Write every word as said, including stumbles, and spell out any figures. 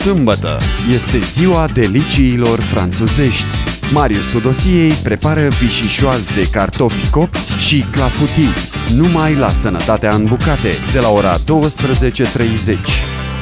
Sâmbătă este ziua deliciilor franțuzești. Marius Tudosiei prepară vișișoazi de cartofi copți și clafoutis, numai la Sănătatea în Bucate, de la ora douăsprezece și treizeci.